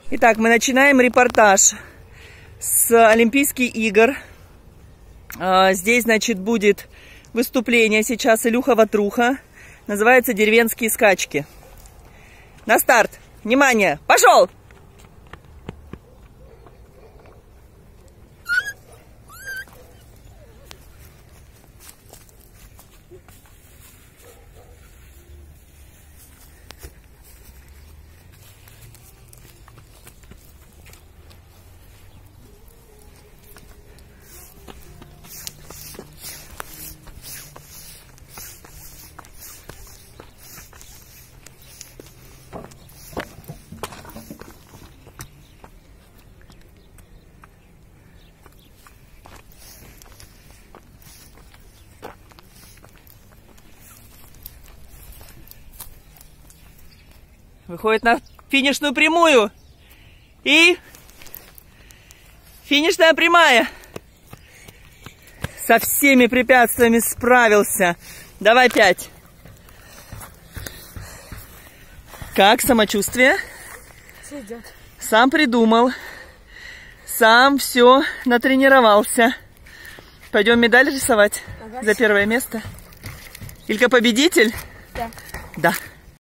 Итак, мы начинаем репортаж с Олимпийских игр. Здесь, значит, будет выступление сейчас Илюха-Ватруха. Называется «Деревенские скачки». На старт! Внимание! Пошел! Выходит на финишную прямую. И финишная прямая. Со всеми препятствиями справился. Давай 5. Как самочувствие? Все идет. Сам придумал. Сам все натренировался. Пойдем медаль рисовать за первое место. Илька победитель? Да. Да.